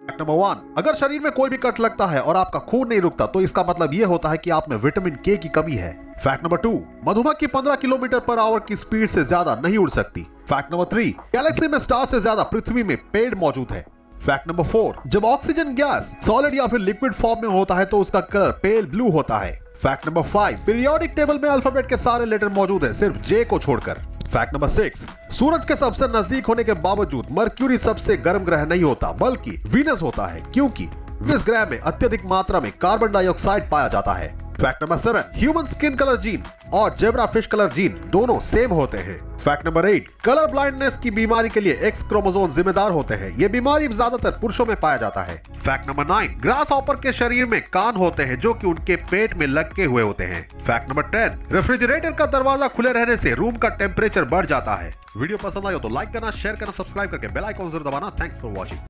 Fact number 1, अगर शरीर में कोई भी कट लगता है और आपका खून नहीं रुकता तो इसका मतलब यह होता है कि आप में विटामिन के की कमी है। फैक्ट नंबर 2, मधुमक्खी 15 किलोमीटर पर आवर की स्पीड से ज्यादा नहीं उड़ सकती। फैक्ट नंबर 3, गैलेक्सी में स्टार से ज्यादा पृथ्वी में पेड़ मौजूद है। फैक्ट नंबर 4, जब ऑक्सीजन गैस सॉलिड या फिर लिक्विड फॉर्म में होता है तो उसका कलर पेल ब्लू होता है। फैक्ट नंबर 5, पीरियोडिक टेबल में अल्फाबेट के सारे लेटर मौजूद है सिर्फ जे को छोड़कर। फैक्ट नंबर 6, सूरज के सबसे नजदीक होने के बावजूद मर्क्यूरी सबसे गर्म ग्रह नहीं होता बल्कि वीनस होता है, क्योंकि इस ग्रह में अत्यधिक मात्रा में कार्बन डाइऑक्साइड पाया जाता है। Fact number 7, human skin colour gene और जेब्रा फिश कलर जीन दोनों सेम होते हैं। फैक्ट नंबर 8, कलर ब्लाइंडनेस की बीमारी के लिए एक्स क्रोमोसोम जिम्मेदार होते हैं। ये बीमारी ज्यादातर पुरुषों में पाया जाता है। फैक्ट नंबर 9, ग्रास हॉपर के शरीर में कान होते हैं जो कि उनके पेट में लटके हुए होते हैं। फैक्ट नंबर 10, रेफ्रिजरेटर का दरवाजा खुले रहने से रूम का टेम्परेचर बढ़ जाता है। वीडियो पसंद आया तो लाइक करना, शेयर करना, सब्सक्राइब करके बेल आइकन जरूर दबाना। Thanks for watching.